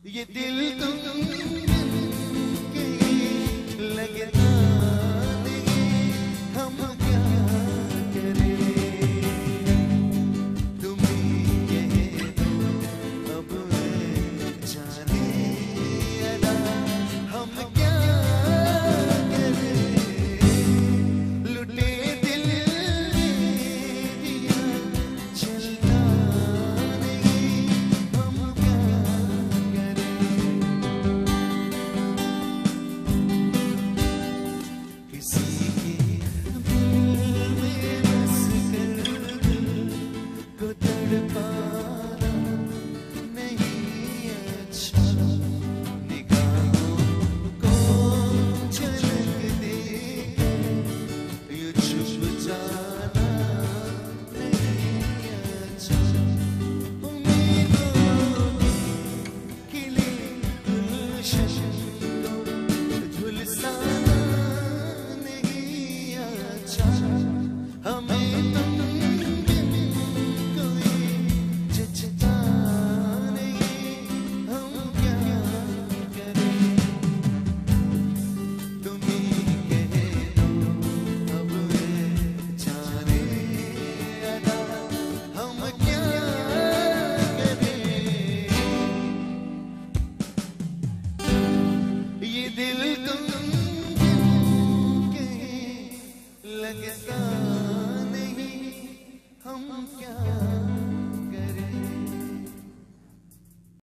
ये दिल तुम के लगता नहीं, हम क्या करें। तुम ही कह दो अब जाने अदा, हम क्या करें। लुटे दिल दिया चलता नहीं, हम क्या करें। किसी के दिल में बस कर दिल को तड़पाना नहीं अच्छा। निगाहों को झलक दे यूं छुप जाना नहीं अच्छा। उम्मीदों के लिए गुलशन को झुलसाना नहीं अच्छा। हमें तुम बिन कोई जचता नहीं, हम क्या करें। तुम ही कह दो अब जाने अदा, हम क्या करें। ये दिल